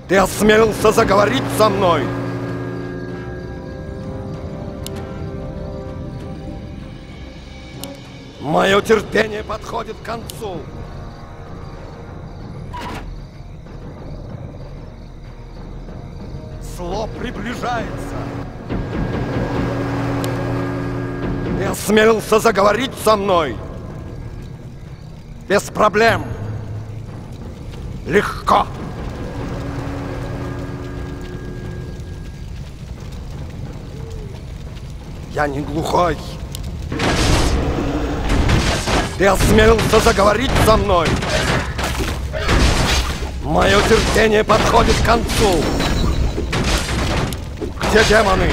Ты осмелился заговорить со мной? Мое терпение подходит к концу. Зло приближается. Ты осмелился заговорить со мной? Без проблем. Легко. Я не глухой. Ты осмелился заговорить со мной? Мое терпение подходит к концу. Где демоны?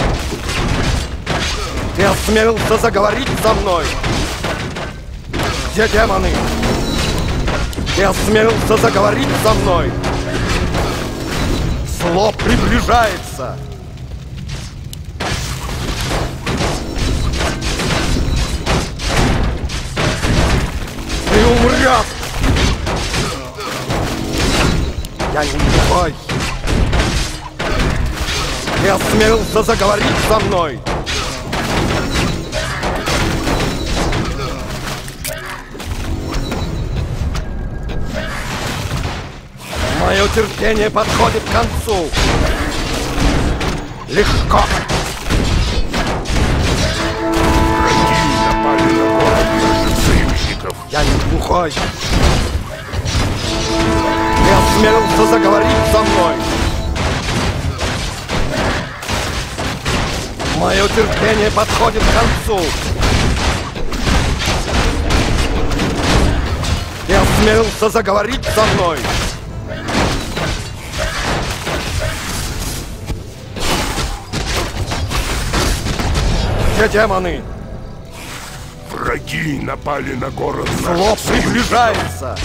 Ты осмелился заговорить со мной? Где демоны? Ты осмелился заговорить со мной? Зло приближается. Ты умрешь! Я не глухой. Ты осмелился заговорить со мной? Мое терпение подходит к концу. Легко. Враги напали на город наших союзников. Я не глухой. Ты осмелился заговорить со мной? Мое терпение подходит к концу. Ты осмелился заговорить со мной? Где демоны? Враги напали на город Зло наших союзников. приближается.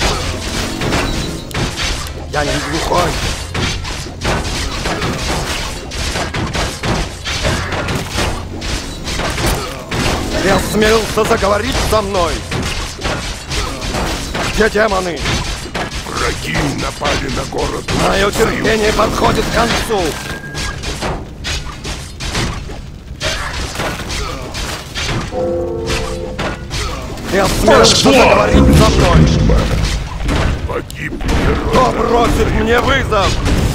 Я не глухой. Ты осмелился заговорить со мной? Где демоны? Враги напали на город Мое наших терпение союзников. подходит к концу. Ты осмелился заговорить со мной? Погиб герой. Кто бросит мне вызов?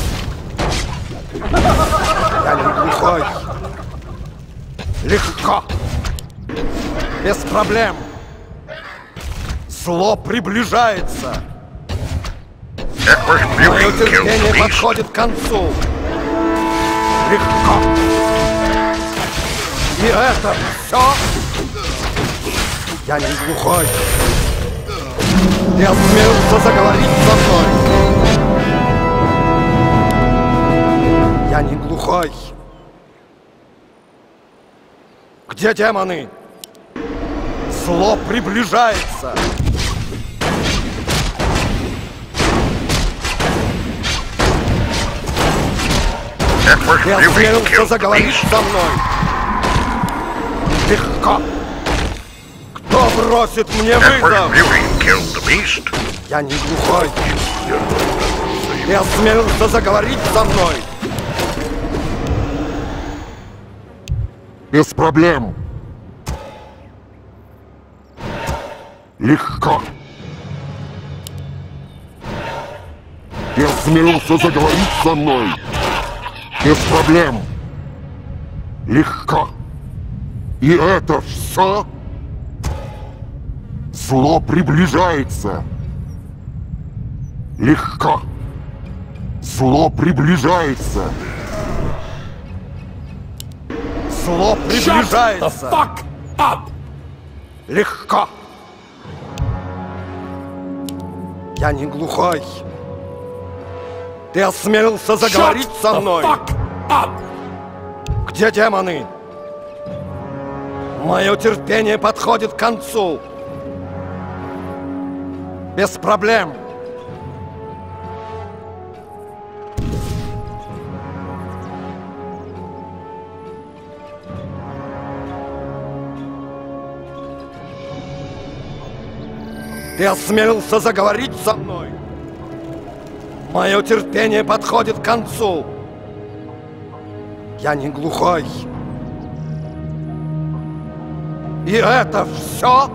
Я не глухой. Легко. Без проблем. Зло приближается. Мое терпение подходит к концу. Легко. И это все? Я не глухой. Ты осмелился заговорить со мной? Я не глухой. Где демоны? Зло приближается. Ты осмелился заговорить со мной? Легко. Кто бросит мне вызов? Я не глухой. Ты осмелился заговорить со мной? Без проблем. Легко. Ты осмелился заговорить со мной? Без проблем. Легко. И это все? Зло приближается. Легко. Зло приближается. Зло приближается. Легко. Я не глухой. Ты осмелился заговорить со мной? Где демоны? Мое терпение подходит к концу. Без проблем. Ты осмелился заговорить со мной? Мое терпение подходит к концу. Я не глухой. И это все?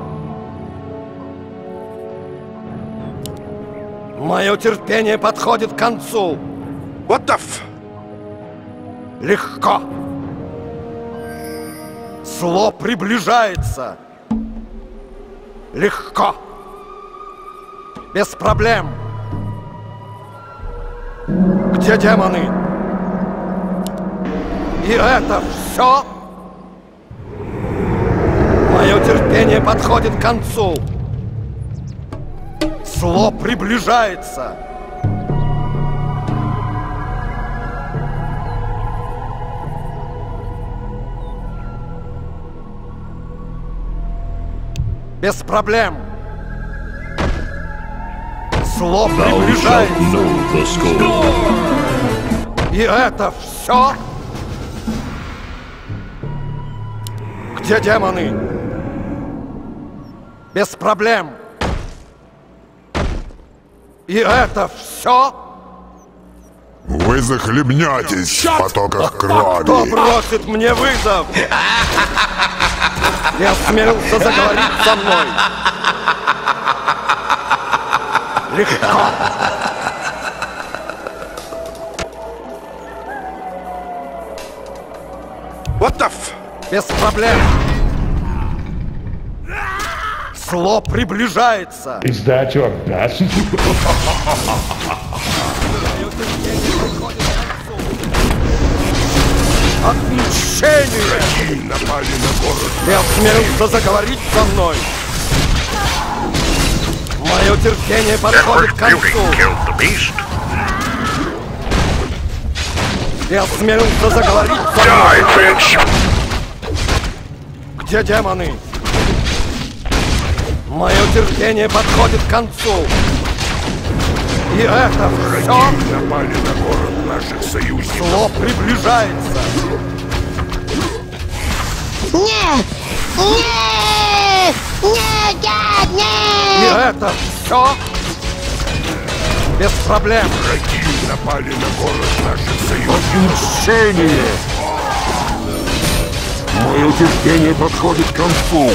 Мое терпение подходит к концу. What the f... Легко. Зло приближается. Легко. Без проблем. Где демоны? И это все? Мое терпение подходит к концу. Зло приближается. Без проблем. Зло приближается. И это все? Где демоны? Без проблем. И это все? Вы захлебнетесь в потоках крови. Кто бросит мне вызов? Я осмелился заговорить со мной. Легко. What the f... Без проблем. Зло приближается. Is that your best? Отмщение! Напали на город. Ты осмелился заговорить со мной. Мое терпение подходит к концу. Ты осмелился заговорить со мной. Где демоны? Мое терпение подходит к концу. И это все? Напали на город наших союзников. Зло приближается. Нет! Нет! Нет! Нет! И Нет! это все? Без проблем. Враги напали на город наших союзников. Отмщение! Мое терпение подходит к концу.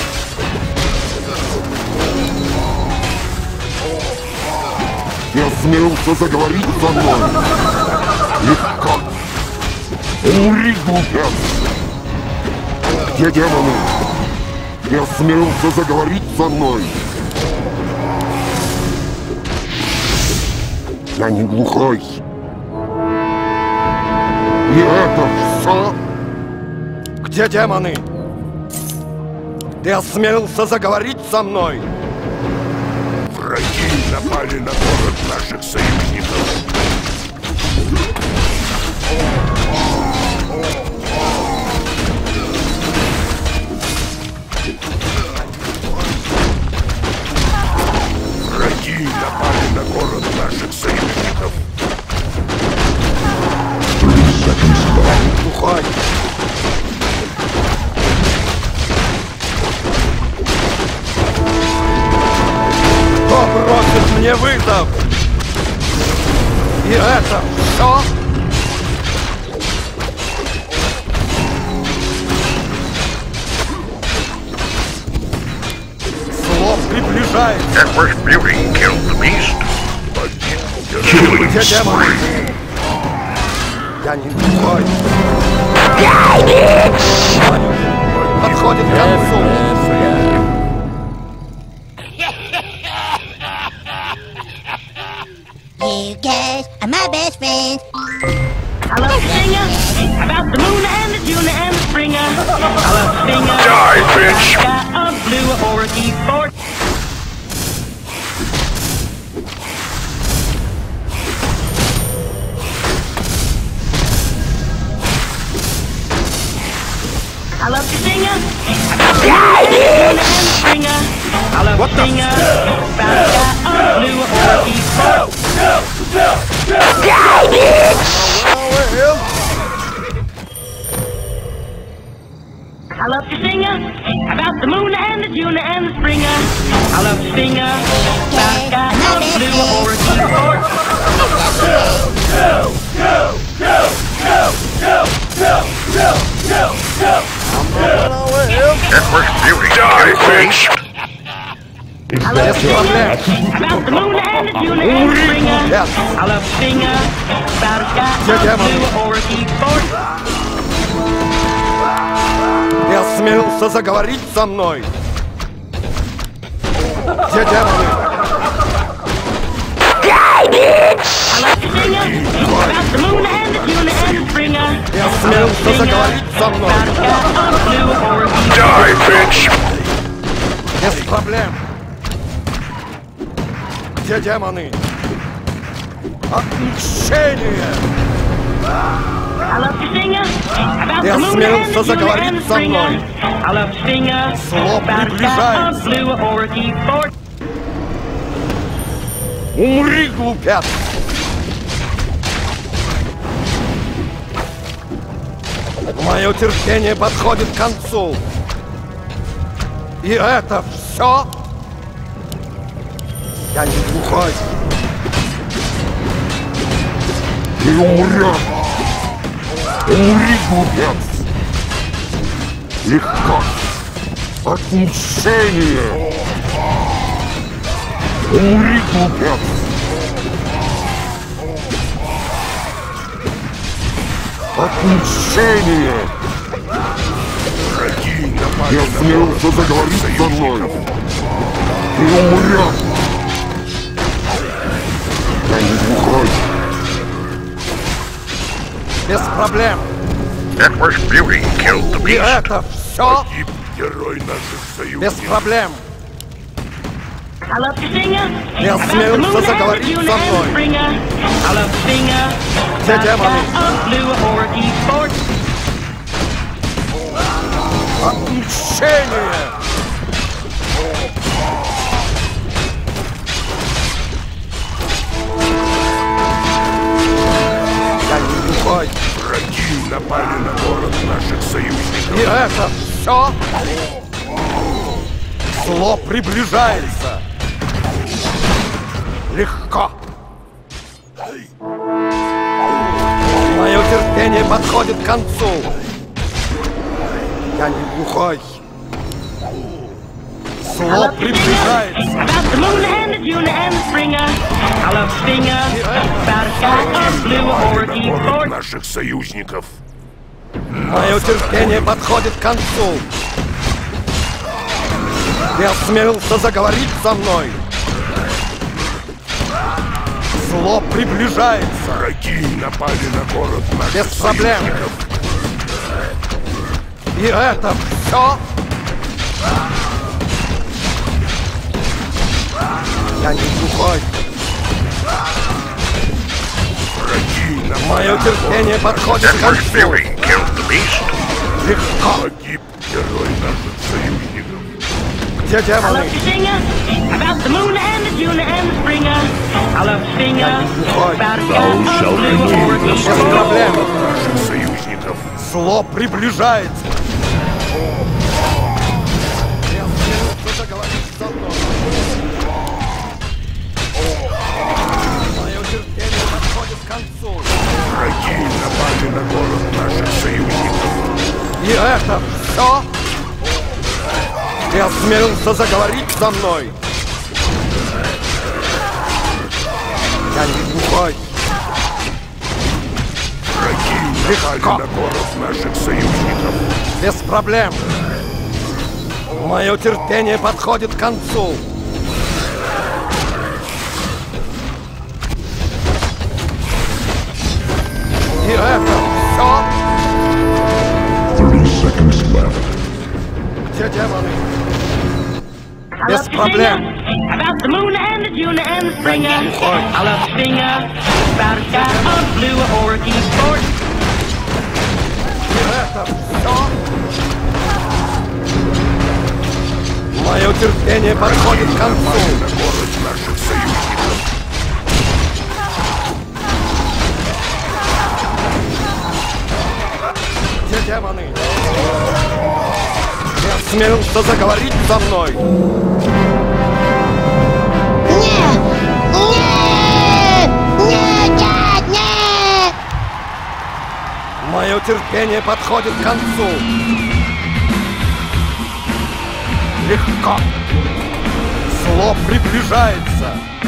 Я смелся заговорить со мной. Легко. Умри, глупец! Где демоны? Я смелся заговорить со мной. Я не глухой. И это все? Где демоны? Ты осмелился заговорить со мной? Враги напали на город наших союзников. Враги напали на город наших союзников. Глухой. Кто бросит мне вызов? И это все? Зло приближается. Edward's beauty killed the beast. Где демоны? Я не глухой. Подходит к концу. You guys are my best friends. I love to sing about the moon and the June and the spring. I love to sing Die, bitch! got a blue or a keyboard. I love to sing about the moon and the June and the spring. I love to sing about got a blue or a keyboard. I love to sing about the moon and the June and the spring. I love to sing about got a blue or a keyboard. Die, bitch! Без проблем. About the moon and the June and the springer. Yes. I love singer. About a sky Где демоны? blue or a keyboard. Ты осмелился заговорить со мной? Где демоны? I love to sing about the moon and the June and the springer. Ты осмелился заговорить со мной? About a sky blue or a keyboard. Die, bitch! Без проблем. Где демоны? Отмщение! I love to sing about Ты the moon and осмелился the June and заговорить the со springer. мной? I love to sing Зло about a sky приближается. blue or a keyboard. Умри, глупец! Мое терпение подходит к концу. И это все? Я не глухой. Ты умрешь! Умри, глупец! Легко! Отмщение! Умри, глупец! Отмщение! Я смелся заговорить со мной! Ты умрешь! Я не глухой! Без проблем. Edward's beauty killed the И beast. это все? Погиб герой наших Без союзников! проблем. I love to sing Я about the осмелился moon and the заговорить June со and the мной. springer. I love to sing Где about a демоны? sky blue or a keyboard. Отмщение! Я не глухой. Враги напали на город наших союзников! И это все? Зло приближается. Легко. Мое терпение подходит к концу. Я не глухой. Зло приближается. About the moon and the June and the springer. I love to sing about a sky blue or a Город keyboard. наших союзников! Мое терпение подходит к концу. Ты осмелился заговорить со мной? Зло приближается. Враги напали на город наших Без проблем. союзников! И это все? Я не глухой. Враги напали Мое на терпение город подходит к Edward's концу. beauty killed the beast. Легко. Погиб герой наших союзников! Где I демоны? love to sing about the moon and the June and the springer. I love to sing about a sky blue or a Без keyboard. проблем. Наших союзников! Зло приближается. Ты осмелился заговорить со мной? Мое терпение подходит к концу. Враги напали на город наших союзников! И это все? Ты осмелился заговорить со мной? Я не глухой. Враги напали Легко. на город наших союзников! Без проблем. Мое терпение подходит к концу. И это все? 30 seconds left. Где демоны? I Без love to проблем. sing about the moon and the June and the springer. I love to sing about a sky blue or a keyboard. И это все? Мое терпение подходит к концу. На город наших союзников! Где демоны? Ты осмелился заговорить со мной? Нет! Нет! Нет! Нет! Нет! Мое терпение подходит к концу. Легко. Зло приближается.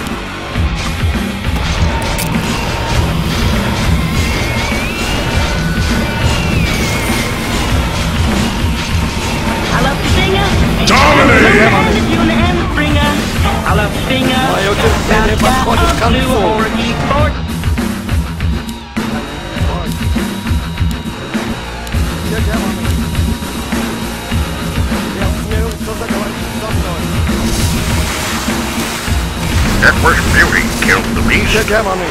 I love to sing a Dominating! and the bringer. I love to sing a Мое терпение подходит к концу. or keyboard. Где демоны? Я осмелился заговорить со мной. Edward's beauty killed the Где beast. демоны?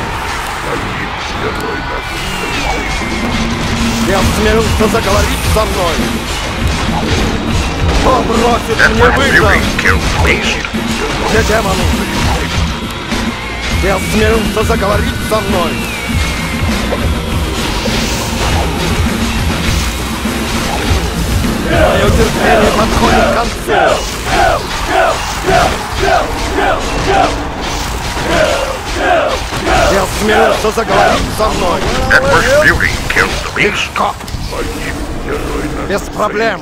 Я осмелился заговорить со мной. Кто бросит мне Edward's вызов? beauty killed the beast. Где демоны? Я осмелился заговорить со мной. Мое терпение подходит к концу. Я осмелился заговорить со мной. Edward's beauty killed the beast. Легко. Без проблем.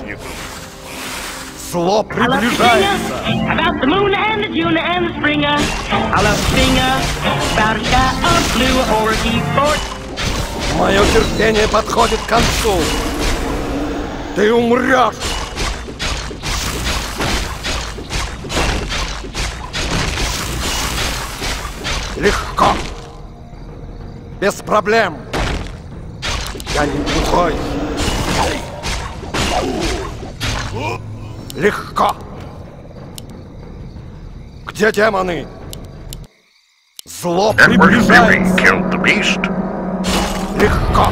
Зло I love to sing приближается. about the moon and the June and the springer. I love to sing about a sky of blue or a keyboard. Мое терпение подходит к концу. Ты умрешь. Легко. Без проблем. Я не глухой. Легко. Где демоны? Зло Edward's beauty приближается. killed the beast. Легко.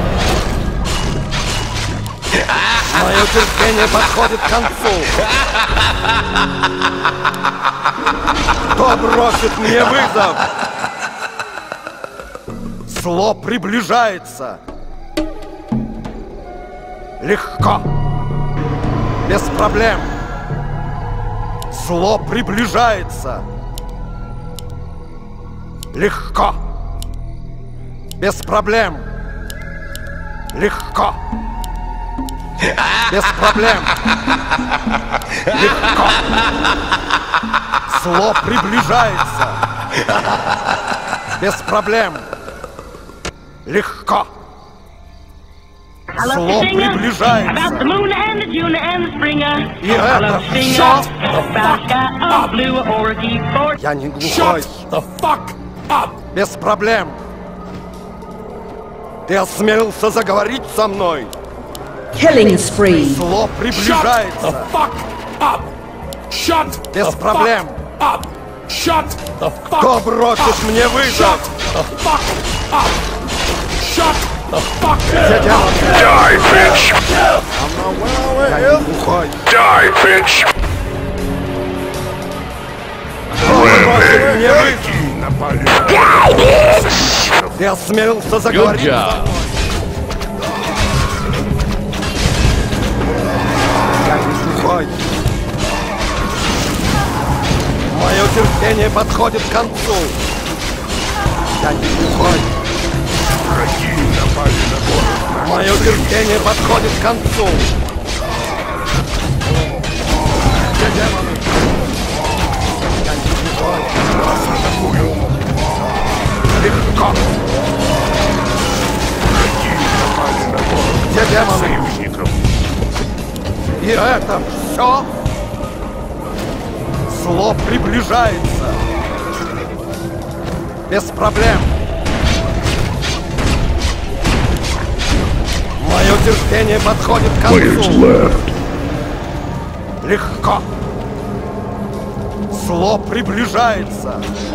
Мое терпение подходит к концу. Кто бросит мне вызов? Зло приближается. Легко. Без проблем. Зло приближается. Легко. Без проблем. Легко. Без проблем. Легко. Зло приближается. Без проблем. Легко. I love Зло to sing приближается. about the moon and the June and the springer. И I это love to sing всё? about a sky of blue or a keyboard. Я не глухой. Без проблем. Ты осмелился заговорить со мной. Killing spree. Зло приближается. Без проблем. Кто бросит мне вызов? Где демоны? Die, bitch! Я не глухой. Die, bitch! Кто бросит мне вызов? Напали. Ты осмелился заговорить со мной. Я не глухой. Мое терпение подходит к концу. Я не глухой. Враги напали на город. Мое терпение подходит к концу. Где демоны? Я не глухой. Нас атакуют. Легко. Враги напали на город. Где демоны? Союзников. И это все? Зло приближается. Без проблем. Мое терпение подходит к концу. Легко. Зло приближается.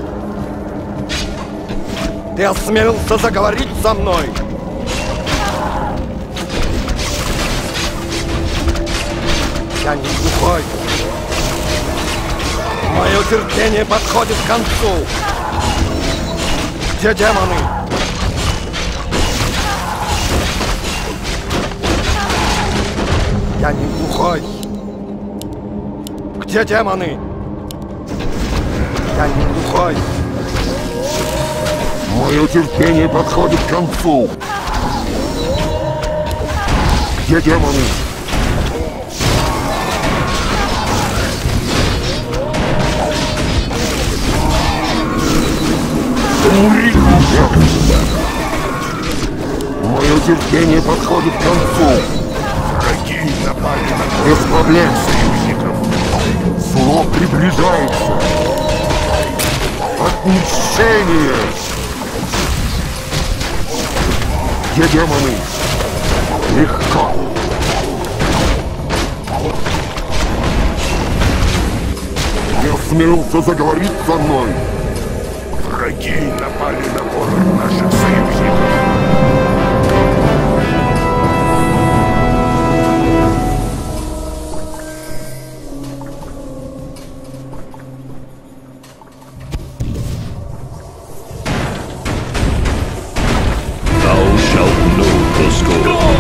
Ты осмелился заговорить со мной? Я не глухой. Мое терпение подходит к концу. Где демоны? Я не глухой. Где демоны? Я не глухой. Мое терпение подходит к концу. Где демоны? Умри, мое терпение подходит к концу. Враги напали на город. Без проблем, союзников. Зло приближается. Отмщение! Где демоны? Легко. Не осмелился заговорить со мной. Враги напали на город наших союзников. Thou shalt know the score.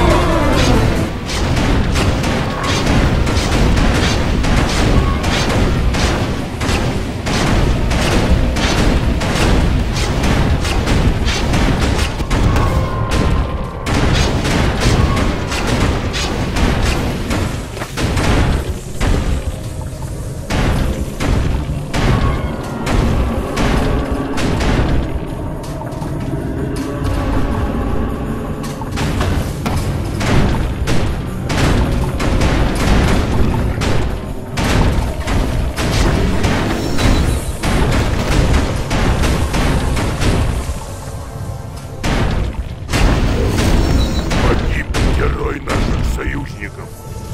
Герой наших союзников.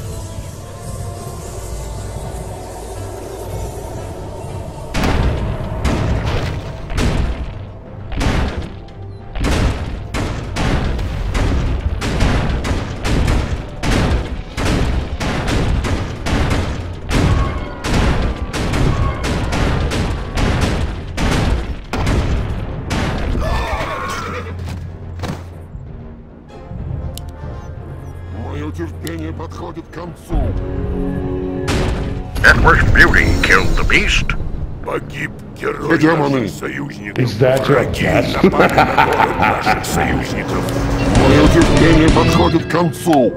Мое терпение подходит к концу. Network's beauty killed the beast. Погиб герой наших союзников. Враги напали на город наших союзников. Мое терпение подходит к концу.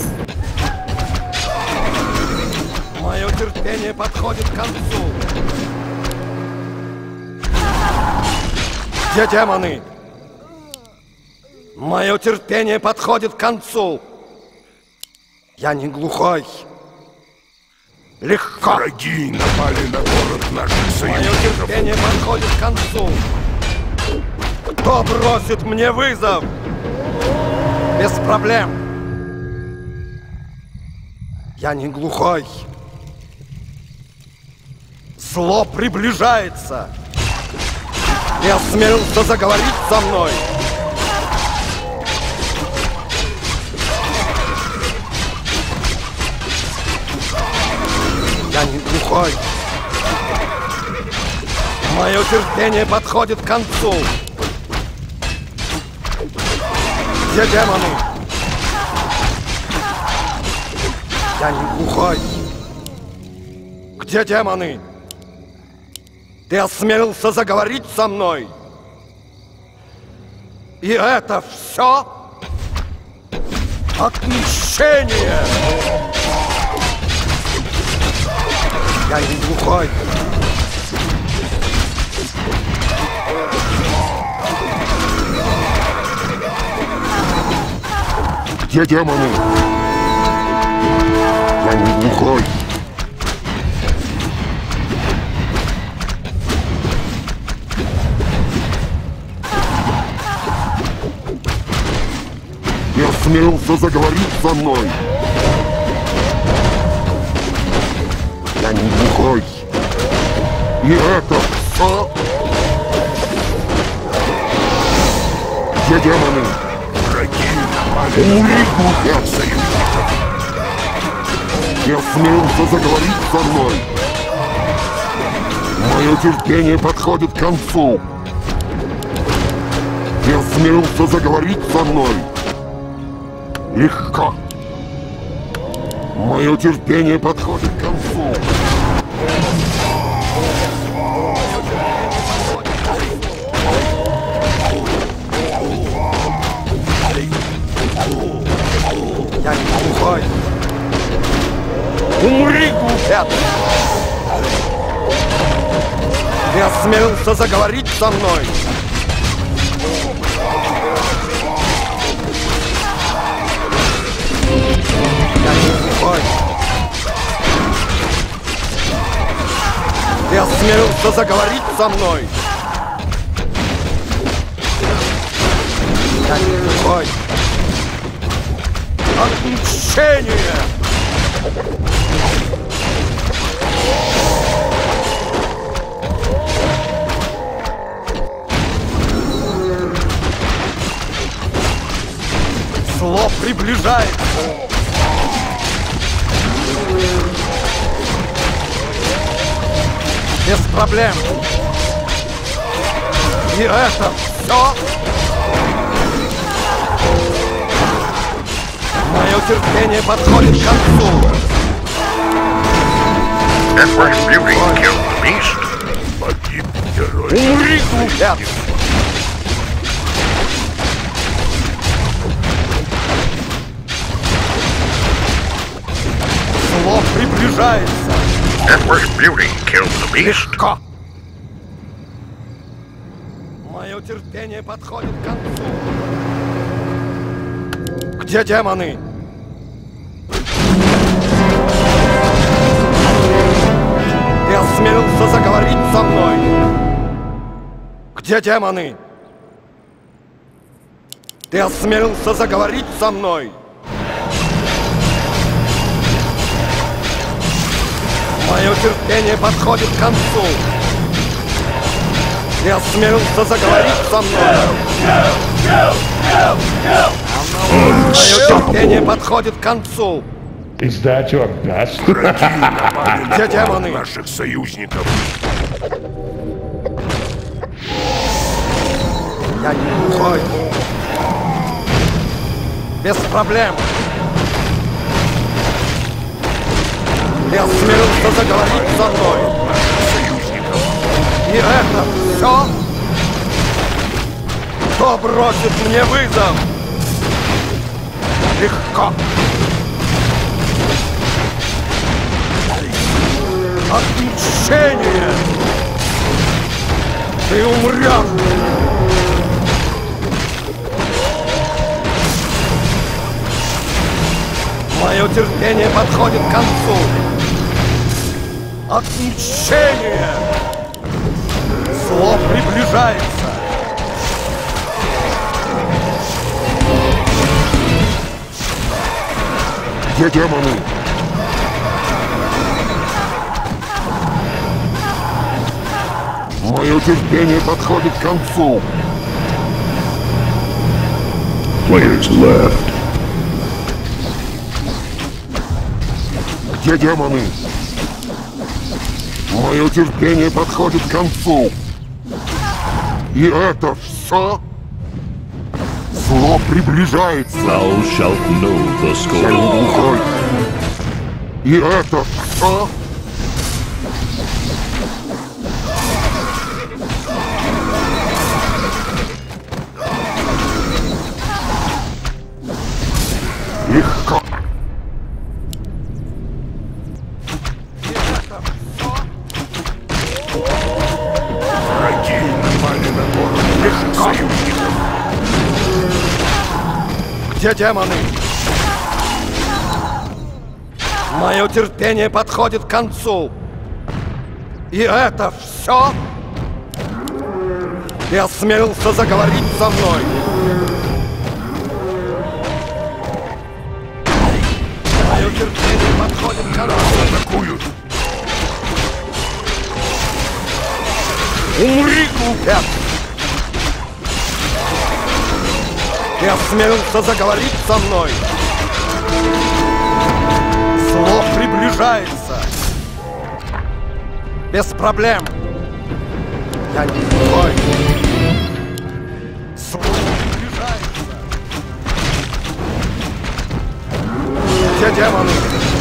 Мое терпение подходит к концу. Где демоны? Мое терпение подходит к концу. Я не глухой. Легко. Враги напали на город наших Мое союзников. терпение подходит к концу. Кто бросит мне вызов? Без проблем. Я не глухой. Зло приближается. Не осмелился заговорить со мной. Я не глухой. Мое терпение подходит к концу. Где демоны? Я не глухой. Где демоны? Ты осмелился заговорить со мной? И это все? Отмщение! Я не глухой. Где демоны? Я не глухой. Не осмелился заговорить со мной. Я не глухой. И это все? Где демоны? Враги напали на союзников. Не осмелился заговорить со мной. Мое терпение подходит к концу. Не осмелился заговорить со мной. Легко. Мое терпение подходит к концу. Я не глухой. Умри, глупец! Ты осмелился заговорить со мной? осмелился заговорить со мной? Я не глухой. Отмщение! Зло приближается. Без проблем. И это все. Мое терпение подходит к концу. Empress Beauty killed the beast. Погиб герой. Умри, глупец! Зло приближается. Empress Beauty killed the beast. Легко. Мое терпение подходит к концу. Где демоны? Ты осмелился заговорить со мной? Где демоны? Ты осмелился заговорить со мной? Мое терпение подходит к концу. Ты осмелился заговорить со мной? Мое терпение подходит к концу. Is that your best? Где демоны? Наших союзников. Я не глухой. Без проблем. Ты осмелился заговорить со мной? И это все? Кто бросит мне вызов? Легко. Отмщение! Ты умрешь! Мое терпение подходит к концу. Отмщение! Зло приближается. Где демоны? Мое терпение подходит к концу. Players left. Где демоны? Мое терпение подходит к концу. И это все? Зло приближается. Thou shalt know the Я не score. глухой. И это все? Легко. Враги напали на город наших союзников. Где демоны? Мое терпение подходит к концу. И это все? Ты осмелился заговорить со мной? Мое терпение подходит к концу. Атакуют. Умри, глупец! Ты осмелился заговорить со мной? Зло приближается. Без проблем. Я не глухой. Зло приближается. Где демоны?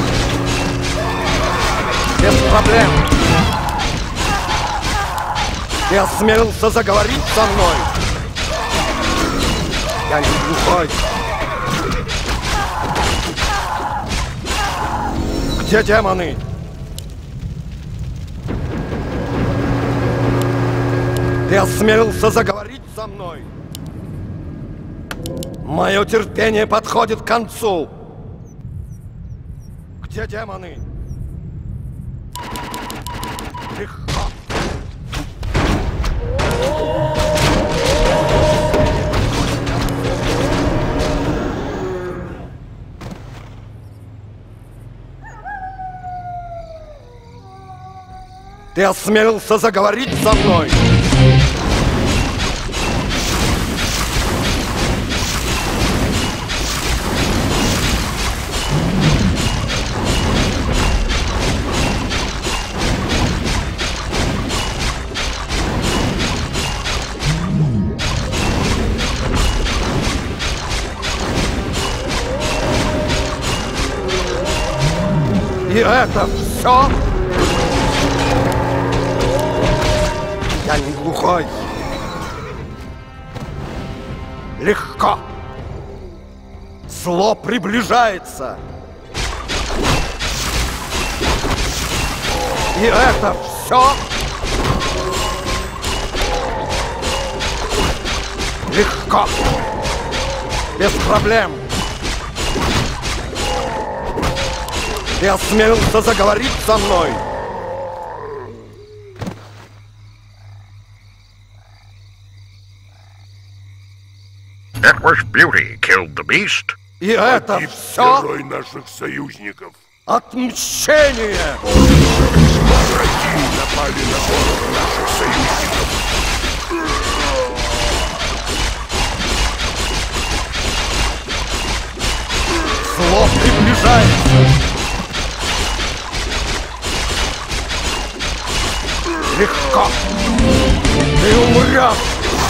Без проблем. Ты осмелился заговорить со мной? Я не глухой. Где демоны? Ты осмелился заговорить со мной? Мое терпение подходит к концу. Где демоны? Легко. Ты осмелился заговорить со мной? И это все? Я не глухой. Легко. Зло приближается. И это все? Легко. Без проблем. Ты осмелился заговорить со мной? Edward's beauty killed the beast. И это Погиб все герой наших союзников. отмщение! Враги напали на город наших союзников. Зло приближается! Легко! Ты умрешь!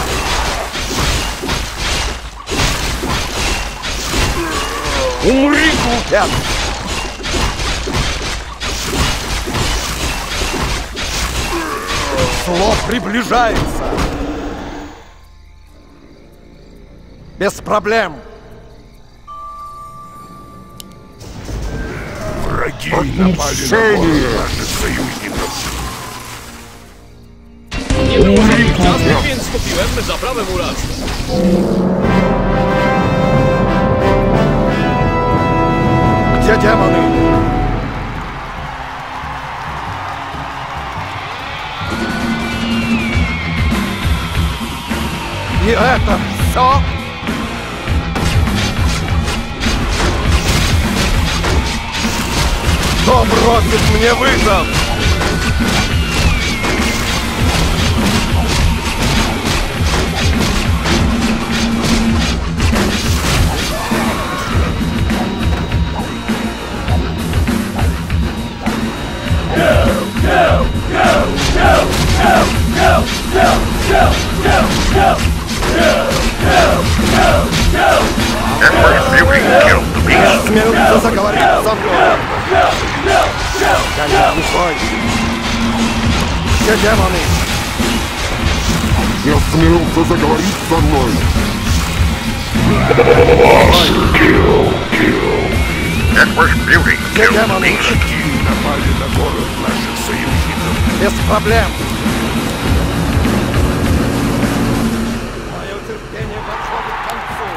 Умри, глупец! Зло приближается! Без проблем! Враги напали на город наших союзников. Więc kupiłem zaprawę muracką. Где демоны? И это все? Кто бросит мне вызов? Edward's beauty killed the beast. Осмелился заговорить со мной. Я не глухой. Где демоны? Я смелился заговорить со мной. Edward's beauty Где killed the демоны? beast. Враги напали на город наших союзников. Без проблем. Мое терпение подходит к концу.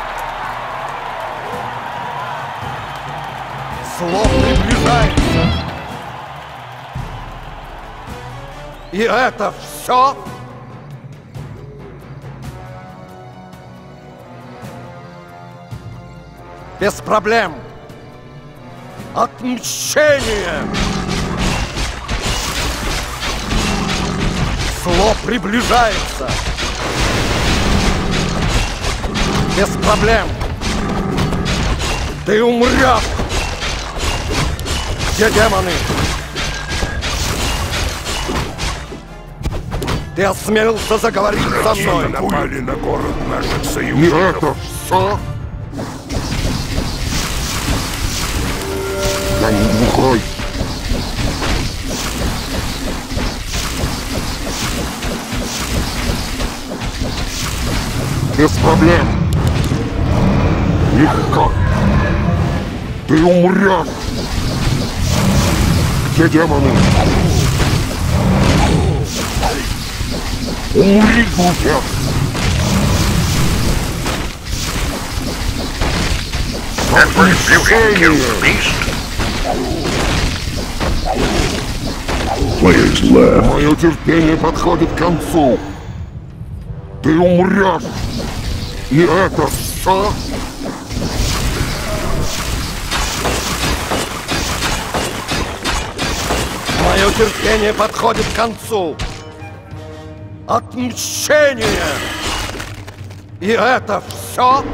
Зло приближается. И это все? Без проблем. Отмщение! Зло приближается! Без проблем! Ты умрешь! Где демоны? Ты осмелился заговорить со мной! Напали на город наших И союзников. Это все? Я не глухой. Без проблем. Легко. Ты умрешь. Где демоны? Умри, глупец. Edward's beauty killed the beast. Players left. Мое терпение подходит к концу. Ты умрешь! И это все? Мое терпение подходит к концу. Отмщение! И это все?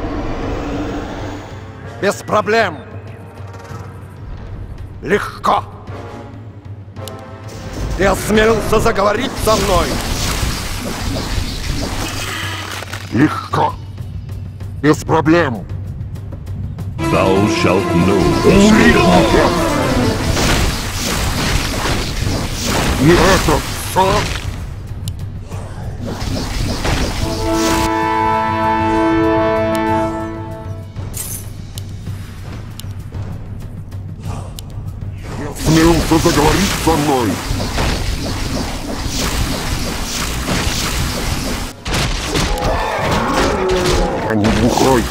Без проблем. Легко. Ты осмелился заговорить со мной? Легко. Без проблем. Thou shalt know the Умри, state. глупец! И это все? Смелся заговорить со мной. Я не глухой.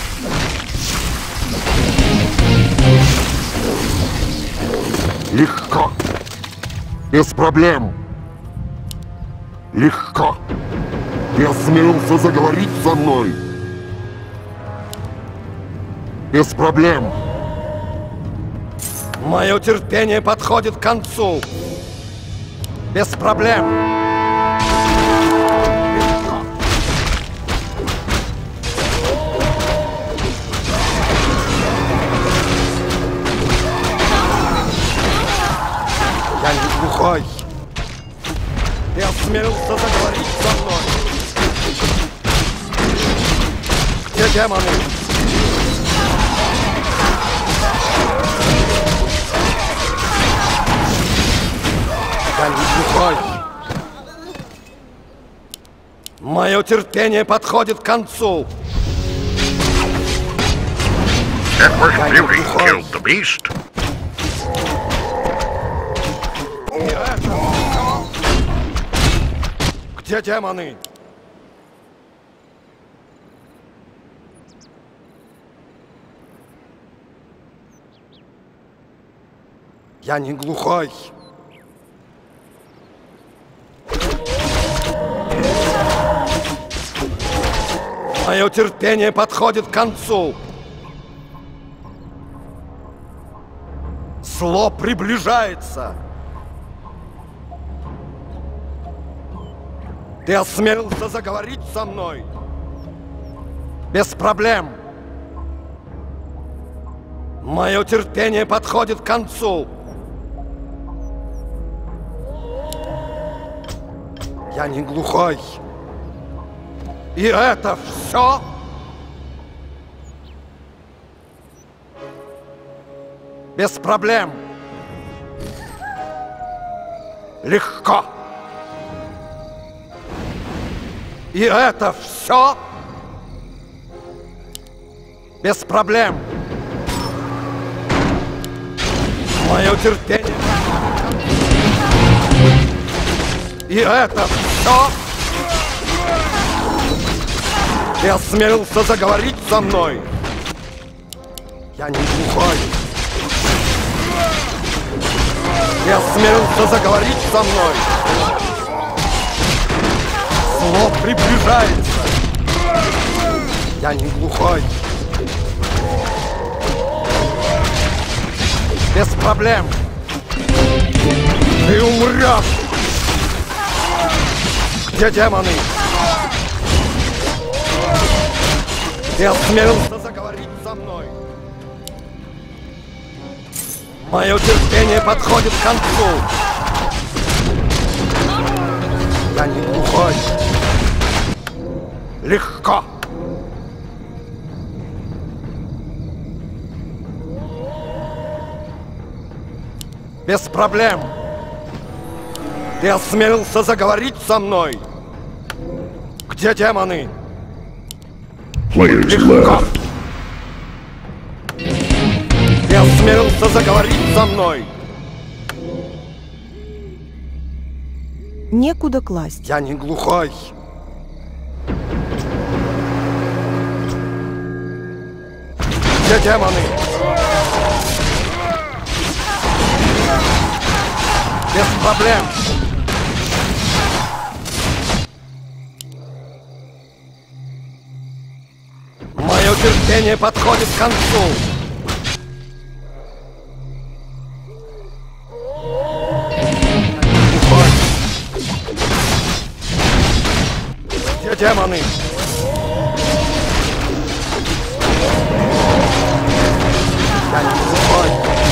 Легко. Без проблем. Легко. Ты осмелился заговорить со мной. Без проблем. Мое терпение подходит к концу. Без проблем. Я не глухой. Ты осмелился заговорить со мной. Где демоны? Я не глухой. Мое терпение подходит к концу. Edward Beauty killed the beast. Где демоны? Я не глухой. Мое терпение подходит к концу. Зло приближается. Ты осмелился заговорить со мной? Без проблем. Мое терпение подходит к концу. Я не глухой. И это все? Без проблем. Легко. И это все? Без проблем. Мое терпение. И это все? Ты осмелился заговорить со мной? Я не глухой. Ты осмелился заговорить со мной? Зло приближается. Я не глухой. Без проблем. Ты умрешь. Где демоны? Ты осмелился заговорить со мной? Мое терпение подходит к концу. Я не глухой. Легко. Без проблем. Ты осмелился заговорить со мной? Где демоны? Players Легко. left. Ты осмелился заговорить со мной? Некуда класть. Я не глухой. Где демоны? Без проблем. терпение подходит к концу. Где демоны? Я не уходь.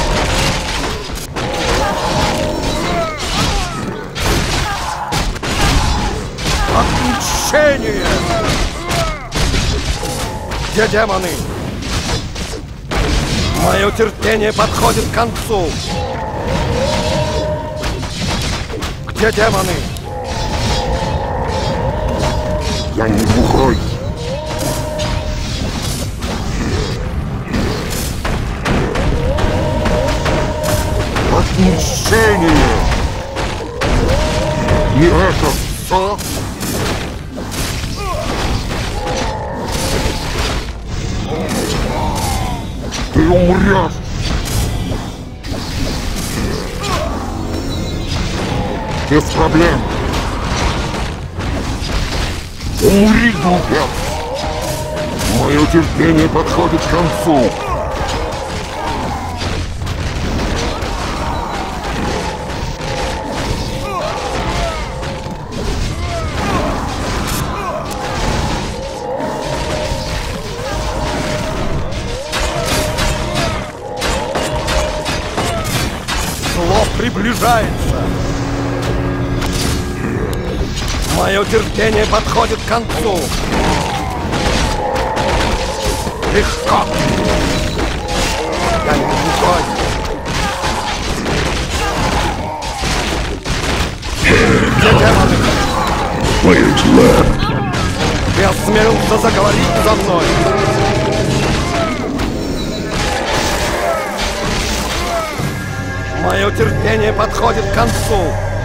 Отмщение! Где демоны? Мое терпение подходит к концу. Где демоны? Я не бухой. Отмщение! И это все? Ты умрешь! Без проблем! Умри, глупец! Мое терпение подходит к концу! Зло приближается. Мое терпение подходит к концу. Легко. Я не уходь. Где демоны? Players left. Ты осмелился заговорить со мной. Мое терпение подходит к концу.